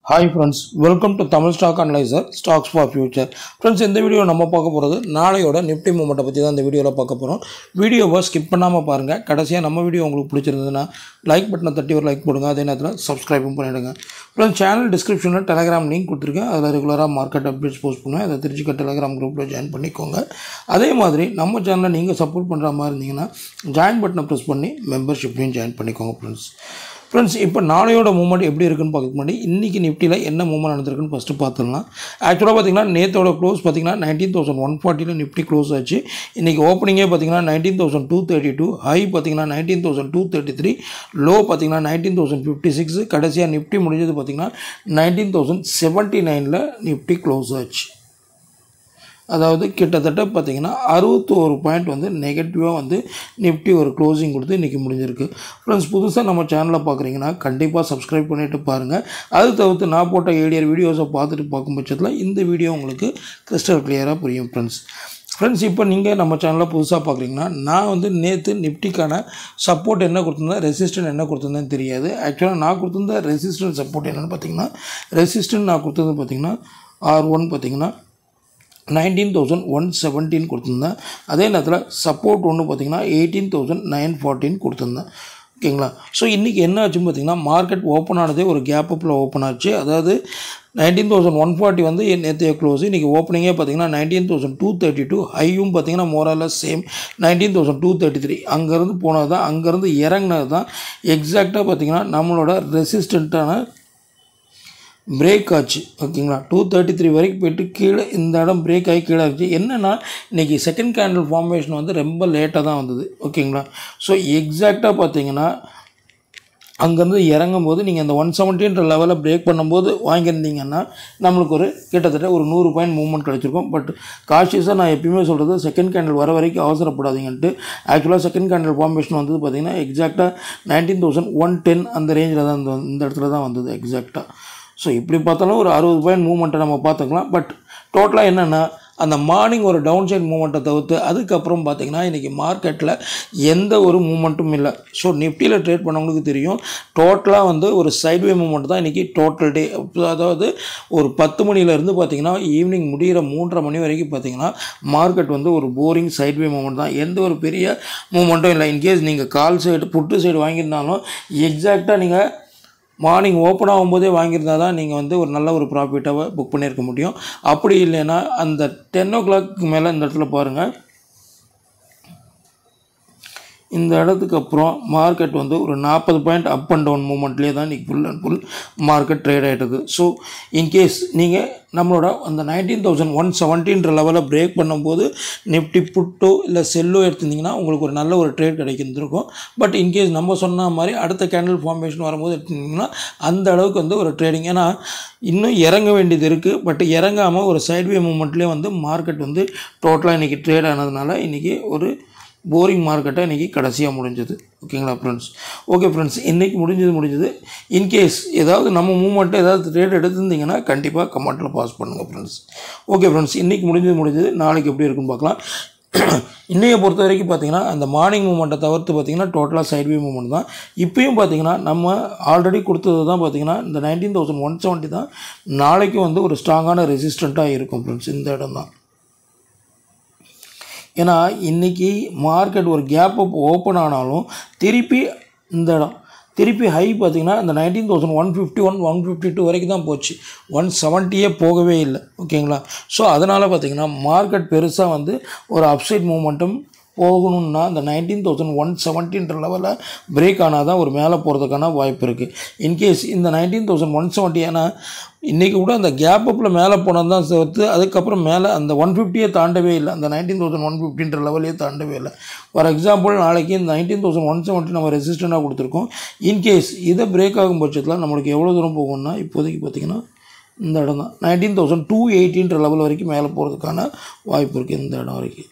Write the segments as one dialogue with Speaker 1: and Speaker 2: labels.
Speaker 1: Hi friends, welcome to Tamil Stock Analyser, Stocks for Future. Friends, in the video நம்ம பார்க்க போறது நாளையோட Nifty movement பத்தி தான் இந்த வீடியோல பார்க்க போறோம். வீடியோவை ஸ்கிப் பண்ணாம பாருங்க. கடைசியா நம்ம வீடியோ உங்களுக்கு பிடிச்சிருந்ததுனா லைக் பட்டனை தட்டி ஒரு லைக் போடுங்க. அதே நேரத்துல சப்ஸ்கிரைபும் பண்ணிடுங்க. Friends, சேனல் டிஸ்கிரிப்ஷன்ல Telegram லிங்க் கொடுத்திருக்கேன். அதுல ரெகுலரா மார்க்கெட் அப்டேட்ஸ் போஸ்ட் பண்ணுவேன். அதை தெரிஞ்சுக்க Telegram குரூப்ல ஜாயின் பண்ணிக்கோங்க. அதே மாதிரி நம்ம சேனலை நீங்க சப்போர்ட் பண்ற மாதிரி இருந்தீங்கன்னா ஜாயின் பட்டனை பிரஸ் பண்ணி மெம்பர்ஷிப்லயும் ஜாயின் பண்ணிக்கோங்க friends. Friends, இப்போ நாளையோட மூவ்மெண்ட் எப்படி இருக்குன்னு பார்க்க முன்னாடி இன்னைக்கு நிஃப்டில என்ன மூவ்மெண்ட் நடந்திருக்குன்னு ஃபர்ஸ்ட் பார்த்துடலாம். ஆக்சுவலாக பார்த்தீங்கன்னா நேத்தோட க்ளோஸ் பார்த்தீங்கன்னா 19,140ல நிஃப்டி க்ளோஸ் ஆச்சு. இன்னைக்கு ஓப்பனிங்கே பார்த்தீங்கன்னா 19,232, ஹை பார்த்தீங்கன்னா 19,233, லோ பார்த்தீங்கன்னா 19,056, கடைசியாக நிஃப்டி முடிஞ்சது பார்த்தீங்கன்னா 19,079ல நிஃப்டி க்ளோஸ் ஆச்சு. அதாவது கிட்டத்தட்ட பார்த்தீங்கன்னா 61 பாயிண்ட் வந்து நெகட்டிவாக வந்து நிஃப்டி ஒரு க்ளோசிங் கொடுத்து இன்றைக்கி முடிஞ்சிருக்கு. ஃப்ரெண்ட்ஸ், புதுசாக நம்ம சேனலில் பார்க்குறீங்கன்னா கண்டிப்பாக சப்ஸ்கிரைப் பண்ணிவிட்டு பாருங்கள். அது தவிர்த்து நான் போட்ட ஏடிஆர் வீடியோஸை பார்த்துட்டு பார்க்கும் பட்சத்தில் இந்த வீடியோ உங்களுக்கு கிறிஸ்டல் கிளியராக புரியும் ஃப்ரெண்ட்ஸ். இப்போ நீங்கள் நம்ம சேனலில் புதுசாக பார்க்குறீங்கன்னா நான் வந்து நேற்று நிஃப்டிக்கான சப்போர்ட் என்ன கொடுத்துருந்தேன், ரெசிஸ்டன்ட் என்ன கொடுத்துருந்தேன்னு தெரியாது. ஆக்சுவலாக நான் கொடுத்துருந்த ரெசிஸ்டன்ட் சப்போர்ட் என்னென்னு பார்த்தீங்கன்னா, ரெசிஸ்டன்ட் நான் கொடுத்தது பார்த்தீங்கன்னா R1 பார்த்தீங்கன்னா 19,117 கொடுத்துருந்தேன். அதே நேரத்தில் சப்போர்ட் ஒன்று பார்த்தீங்கன்னா 18,914 கொடுத்துருந்தேன். ஓகேங்களா? ஸோ இன்றைக்கி என்ன ஆச்சுன்னு பார்த்தீங்கன்னா, மார்க்கெட் ஓப்பன் ஆனதே ஒரு கேப் அப்பில் ஓப்பன் ஆச்சு. அதாவது 19,140 வந்து நேற்றைய க்ளோஸ். இன்றைக்கி ஓப்பனிங்கே பார்த்தீங்கன்னா 19,232, ஹையும் பார்த்தீங்கன்னா மோரலஸ் சேம் 19,233. அங்கேருந்து போனது தான், அங்கேருந்து இறங்கினது தான் எக்ஸாக்டாக பார்த்தீங்கன்னா நம்மளோட ரெசிஸ்டண்ட்டான பிரேக் ஆச்சு. ஓகேங்களா? 233 வரைக்கும் போய்ட்டு கீழே இந்த இடம் பிரேக் ஆகி கீழே ஆச்சு. என்னென்னா இன்றைக்கி செகண்ட் கேண்டில் ஃபார்மேஷன் வந்து ரொம்ப லேட்டாக தான் வந்தது. ஓகேங்களா? ஸோ எக்ஸாக்டாக பார்த்தீங்கன்னா அங்கேருந்து இறங்கும் போது நீங்கள் அந்த 170ன்ற லெவலில் பிரேக் பண்ணும்போது வாங்கியிருந்தீங்கன்னா நம்மளுக்கு ஒரு கிட்டத்தட்ட ஒரு 100 பாயிண்ட் மூவ்மெண்ட் கிடச்சிருக்கும். பட் காஷியஸாக நான் எப்பயுமே சொல்கிறது, செகண்ட் கேண்டில் வர வரைக்கும் அவசரப்படாதீங்கன்ட்டு. ஆக்சுவலாக செகண்ட் கேண்டில் ஃபார்மேஷன் வந்தது பார்த்தீங்கன்னா எக்ஸாக்டாக 19,110 அந்த ரேஞ்சில் தான் இந்த இடத்துல தான் வந்தது எக்ஸாக்டாக. ஸோ இப்படி பார்த்தாலும் ஒரு 60 பாயிண்ட் மூவ்மெண்ட்டை நம்ம பார்த்துக்கலாம். பட் டோட்டலாக என்னென்னா அந்த மார்னிங் ஒரு டவுன் சைட் மூவ்மெண்ட்டை தவிர்த்து அதுக்கப்புறம் பார்த்திங்கன்னா இன்றைக்கி மார்க்கெட்டில் எந்த ஒரு மூவ்மெண்ட்டும் இல்லை. ஸோ நிஃப்டியில் ட்ரேட் பண்ணவங்களுக்கு தெரியும், டோட்டலாக வந்து ஒரு சைட்வே மூவ்மெண்ட் தான் இன்றைக்கி டோட்டல் டே. அதாவது ஒரு 10 மணிலேருந்து பார்த்திங்கன்னா ஈவினிங் முடிகிற 3:30 மணி வரைக்கும் பார்த்திங்கன்னா மார்க்கெட் வந்து ஒரு போரிங் சைட்வே மூவ்மெண்ட் தான். எந்த ஒரு பெரிய மூவ்மெண்ட்டும் இல்லை. இன்கேஸ் நீங்கள் கால் சைடு புட்டு சைடு வாங்கியிருந்தாலும் எக்ஸாக்டாக நீங்கள் மார்னிங் ஓப்பன் ஆகும்போதே வாங்கியிருந்தால் தான் நீங்கள் வந்து ஒரு நல்ல ஒரு ப்ராஃபிட்டாக புக் பண்ணியிருக்க முடியும். அப்படி இல்லைன்னா அந்த 10 o'clock மேலே இந்த இடத்துல பாருங்கள், இந்த இடத்துக்கு அப்புறம் மார்க்கெட் வந்து ஒரு 40 பாயிண்ட் அப் அண்ட் டவுன் மூமெண்ட்லேயே தான் இன்றைக்கி full and full market trade ஆகிட்டுது. ஸோ இன்கேஸ் நீங்கள் நம்மளோட அந்த 19,117ன்ற லெவலில் பிரேக் பண்ணும்போது நிஃப்டி புட்டோ இல்லை செல்லோ எடுத்திருந்தீங்கன்னா உங்களுக்கு ஒரு நல்ல ஒரு ட்ரேட் கிடைக்கிருக்கும். பட் இன்கேஸ் நம்ம சொன்ன மாதிரி அடுத்த கேண்டில் ஃபார்மேஷன் வரும்போது எடுத்திருந்தீங்கன்னா அந்த அளவுக்கு வந்து ஒரு ட்ரேடிங், ஏன்னா இன்னும் இறங்க வேண்டியது இருக்குது. பட் இறங்காமல் ஒரு சைட்வே மூமெண்ட்லேயே வந்து மார்க்கெட் வந்து டோட்டலாக இன்றைக்கி ட்ரேட் ஆனதுனால இன்றைக்கி ஒரு போரிங் மார்க்கெட்டை இன்றைக்கி கடைசியாக முடிஞ்சது. ஓகேங்களா ஃப்ரெண்ட்ஸ்? ஓகே ஃப்ரெண்ட்ஸ், இன்றைக்கி முடிஞ்சது. இன்கேஸ் ஏதாவது நம்ம மூவ்மெண்ட்டை ஏதாவது ட்ரேட் எடுத்திருந்தீங்கன்னா கண்டிப்பாக கமெண்ட்டில் பாஸ் பண்ணுங்கள் ஃப்ரெண்ட்ஸ். ஓகே ஃப்ரெண்ட்ஸ், இன்றைக்கி முடிஞ்சது. நாளைக்கு எப்படி இருக்குன்னு பார்க்கலாம். இன்றைய பொறுத்த வரைக்கும் பார்த்திங்கன்னா அந்த மார்னிங் மூவ்மெண்ட்டை தவிர்த்து பார்த்திங்கன்னா டோட்டலாக சைட்வே மூவ்மெண்ட் தான். இப்போயும் பார்த்திங்கன்னா நம்ம ஆல்ரெடி கொடுத்தது தான் பார்த்திங்கன்னா இந்த 19,170 தான் நாளைக்கும் வந்து ஒரு ஸ்ட்ராங்கான ரெசிஸ்டண்ட்டாக இருக்கும் ஃப்ரெண்ட்ஸ். இந்த இடம் தான். ஏன்னா இன்றைக்கி மார்க்கெட் ஒரு கேப் அப் ஓப்பன் ஆனாலும் திருப்பி இந்த இடம் திருப்பி ஹை பார்த்திங்கன்னா இந்த 19,151 152 வரைக்கும் தான் போச்சு. 170 போகவே இல்லை. ஓகேங்களா? ஸோ அதனால் பார்த்திங்கன்னா மார்க்கெட் பெருசாக வந்து ஒரு அப்சைட் மூமெண்ட்டும் போகணுன்னா இந்த 19,117ன்ற லெவலில் பிரேக் ஆனால் தான் ஒரு மேலே போகிறதுக்கான வாய்ப்பு இருக்குது. இன்கேஸ் இந்த 19,170, ஏன்னா இன்றைக்கி கூட அந்த கேப் அப்பில் மேலே போனது தான் சேர்த்து அதுக்கப்புறம் மேலே அந்த 150 தாண்டவே இல்லை. அந்த 19,150ன்ற லெவலே தாண்டவே இல்லை. ஃபார் எக்ஸாம்பிள் நாளைக்கு இந்த 19,170 நம்ம ரெசிஸ்டண்டாக கொடுத்துருக்கோம். இன்கேஸ் இதை பிரேக் ஆகும் பட்சத்தில் நம்மளுக்கு எவ்வளோ தூரம் போகும்னா இப்போதைக்கு பார்த்திங்கன்னா இந்த இடம் தான் 19,280ன்ற லெவல் வரைக்கும் மேலே போகிறதுக்கான வாய்ப்பு இருக்குது. இந்த இடம் வரைக்கும்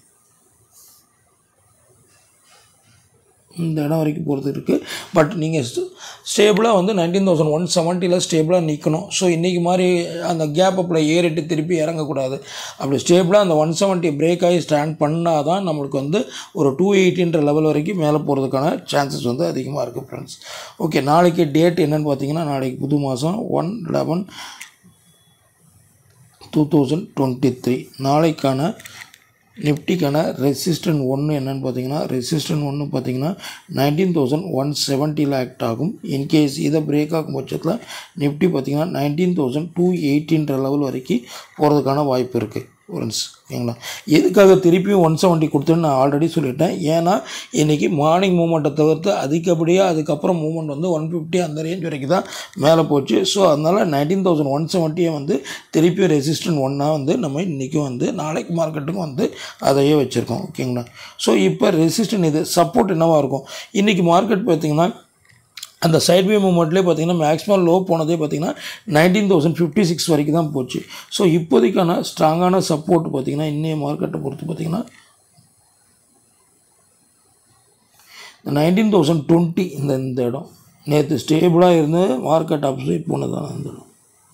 Speaker 1: போகிறது இருக்குது. பட் நீங்கள் ஸ்டேபிளாக வந்து 19,170 ஸ்டேபிளாக நிற்கணும். ஸோ இன்றைக்கி மாதிரி அந்த கேப் அப்பில் ஏறிட்டு திருப்பி இறங்கக்கூடாது. அப்படி ஸ்டேபிளாக அந்த 170 பிரேக் ஆகி ஸ்டாண்ட் பண்ணால் தான் நம்மளுக்கு வந்து ஒரு 280 லெவல் வரைக்கும் மேலே போகிறதுக்கான சான்சஸ் வந்து அதிகமாக இருக்குது ஃப்ரெண்ட்ஸ். ஓகே, நாளைக்கு டேட் என்னென்னு பார்த்தீங்கன்னா, நாளைக்கு புது மாதம் 1/11/2023. நாளைக்கான நிஃப்டிக்கான ரெசிஸ்டன்ட் 1 என்னென்னு பார்த்தீங்கன்னா, ரெசிஸ்டன்ட் 1 பார்த்தீங்கன்னா 19,170 ஆக்ட் ஆகும். இன்கேஸ் இதை பிரேக் ஆகும் பட்சத்தில் நிஃப்டி பார்த்தீங்கன்னா 19,218 லெவல் வரைக்கும் போகிறதுக்கான வாய்ப்பு இருக்குது ஃப்ரெண்ட்ஸ். ஓகேங்களா, எதுக்காக திருப்பியும் 170 கொடுத்துன்னு நான் ஆல்ரெடி சொல்லிட்டேன். ஏன்னா இன்றைக்கி மார்னிங் மூமெண்ட்டை தவிர்த்து அதிகப்படியாக அதுக்கப்புறம் மூமெண்ட் வந்து 150 அந்த ரேஞ்ச் வரைக்கும் தான் மேலே போச்சு. ஸோ அதனால் 19,170 வந்து திருப்பியும் ரெசிஸ்டன்ட் 1 வந்து நம்ம இன்றைக்கும் வந்து நாளைக்கு மார்க்கெட்டுக்கும் வந்து அதையே வச்சுருக்கோம். ஓகேங்களா, ஸோ இப்போ ரெசிஸ்டன்ட் இது சப்போர்ட் என்னவாக இருக்கும்? இன்றைக்கி மார்க்கெட் பார்த்திங்கன்னா அந்த சைட்வே மூமெண்ட்லேயே பார்த்திங்கன்னா மேக்ஸிமம் லோ போனதே பார்த்திங்கன்னா 19,056 வரைக்கும் தான் போச்சு. ஸோ இப்போதைக்கான ஸ்ட்ராங்கான சப்போர்ட் பார்த்திங்கன்னா இன்றைய மார்க்கெட்டை பொறுத்து பார்த்திங்கன்னா 19,020 இந்த இடம் நேற்று ஸ்டேபிளாக இருந்து மார்க்கெட் அப்சைட் போனதான் இந்த இடம்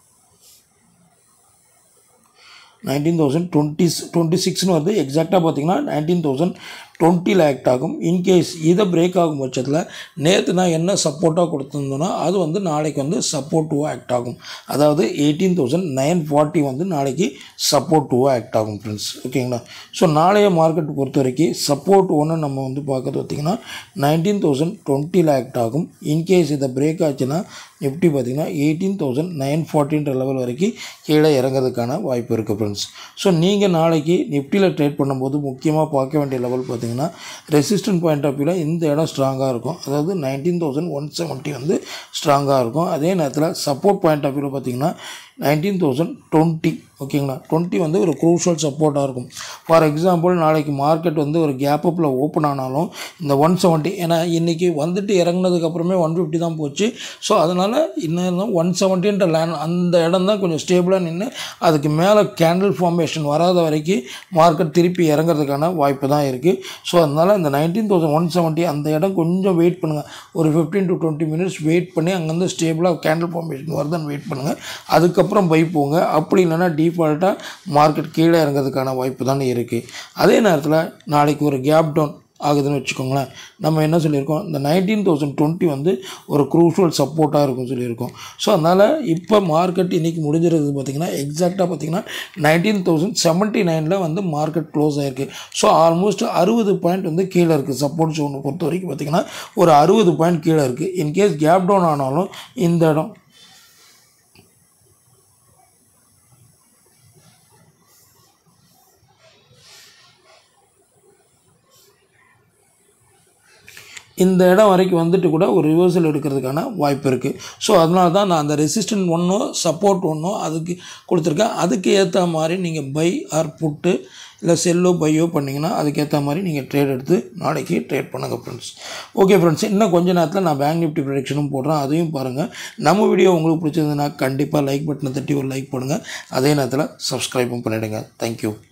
Speaker 1: 19,026 வருது. எக்ஸாக்டாக பார்த்திங்கன்னா 19,020 ஆக்ட் ஆகும். இன்கேஸ் இதை பிரேக் ஆகும் பட்சத்தில் நேற்று நான் என்ன சப்போர்ட்டாக கொடுத்துருந்தோன்னா அது வந்து நாளைக்கு வந்து சப்போர்ட் 2 ஆக்ட் ஆகும். அதாவது 18,940 வந்து நாளைக்கு சப்போர்ட் 2 ஆக்ட் ஆகும் ஃப்ரெண்ட்ஸ். ஓகேங்களா, ஸோ நாளைய மார்க்கெட் பொறுத்த வரைக்கும் சப்போர்ட் 1 நம்ம வந்து பார்க்கறது பார்த்திங்கன்னா 19,020 ஆக்ட் ஆகும். இன்கேஸ் இதை பிரேக் ஆச்சுன்னா நிஃப்டி பார்த்திங்கன்னா 18,940 லெவல் வரைக்கும் கீழே இறங்கிறதுக்கான வாய்ப்பு இருக்குது ஃப்ரெண்ட்ஸ். ஸோ நீங்கள் நாளைக்கு நிஃப்டியில் ட்ரேட் பண்ணும்போது முக்கியமாக பார்க்க வேண்டிய லெவல் பார்த்திங்கன்னா ரெசிஸ்டன்ட் பாயிண்ட் ஆஃப் வியூவில் இந்த இடம் ஸ்ட்ராங்காக இருக்கும். அதாவது 19,170 வந்து ஸ்ட்ராங்காக இருக்கும். அதே நேரத்தில் சப்போர்ட் பாயிண்ட் ஆஃப் வியூவில் பார்த்திங்கன்னா 19,020. ஓகேங்களா, 20 வந்து ஒரு க்ரூஷியல் சப்போர்ட்டாக இருக்கும். ஃபார் எக்ஸாம்பிள் நாளைக்கு மார்க்கெட் வந்து ஒரு கேப் அப்பில் ஓப்பன் ஆனாலும் இந்த 170, ஏன்னா இன்றைக்கி வந்துட்டு இறங்கினதுக்கப்புறமே 150 தான் போச்சு. ஸோ அதனால் இன்னும் 170 லேண்ட் அந்த இடம் தான் கொஞ்சம் ஸ்டேபிளாக நின்று அதுக்கு மேலே கேண்டில் ஃபார்மேஷன் வராத வரைக்கும் மார்க்கெட் திருப்பி இறங்கிறதுக்கான வாய்ப்பு தான் இருக்குது. ஸோ அதனால் இந்த 19,170 அந்த இடம் கொஞ்சம் வெயிட் பண்ணுங்கள். ஒரு 15 to 20 மினிட்ஸ் வெயிட் பண்ணி அங்கேருந்து ஸ்டேபிளாக கேண்டில் ஃபார்மேஷன் வருதுன்னு வெயிட் பண்ணுங்கள். அதுக்கப்புறம் பை போங்க. அப்படி இல்லைன்னா டிஃபால்ட்டாக மார்க்கெட் கீழே இறங்கிறதுக்கான வாய்ப்பு தான் இருக்குது. அதே நேரத்தில் நாளைக்கு ஒரு கேப் டவுன் ஆகுதுன்னு வச்சுக்கோங்களேன். நம்ம என்ன சொல்லியிருக்கோம், இந்த 19,020 வந்து ஒரு க்ரூஷியல் சப்போர்ட்டாக இருக்கும்னு சொல்லியிருக்கோம். ஸோ அதனால் இப்போ மார்க்கெட் இன்றைக்கி முடிஞ்சிருக்கிறது பார்த்திங்கன்னா எக்ஸாக்டாக பார்த்திங்கன்னா 19,079 வந்து மார்க்கெட் க்ளோஸ் ஆகிருக்கு. ஸோ ஆல்மோஸ்ட் 60 பாயிண்ட் வந்து கீழே இருக்குது. சப்போர்ட் ஜோனை பொறுத்த வரைக்கும் பார்த்திங்கன்னா ஒரு 60 பாயிண்ட் கீழே இருக்குது. இன்கேஸ் கேப் டவுன் ஆனாலும் இந்த இடம் வரைக்கும் வந்துட்டு கூட ஒரு ரிவர்சல் எடுக்கிறதுக்கான வாய்ப்பு இருக்குது. ஸோ அதனால தான் நான் அந்த ரெசிஸ்டன்ட் 1 சப்போர்ட் 1 அதுக்கு கொடுத்துருக்கேன். அதுக்கு ஏற்ற மாதிரி நீங்கள் பை ஆர் புட்டு இல்லை செல்லோ பையோ பண்ணிங்கன்னா அதுக்கேற்ற மாதிரி நீங்கள் ட்ரேட் எடுத்து நாளைக்கு ட்ரேட் பண்ணுங்கள் ஃப்ரெண்ட்ஸ். ஓகே ஃப்ரெண்ட்ஸ், இன்னும் கொஞ்சம் நேரத்தில் நான் பேங்க் நிஃப்டி ப்ரெடிக்ஷனும் போடுறேன், அதையும் பாருங்கள். நம்ம வீடியோ உங்களுக்கு பிடிச்சதுன்னா கண்டிப்பாக லைக் பட்டனை தட்டி ஒரு லைக் பண்ணுங்கள். அதே நேரத்தில் சப்ஸ்கிரைபும் பண்ணிவிடுங்க. தேங்க்யூ.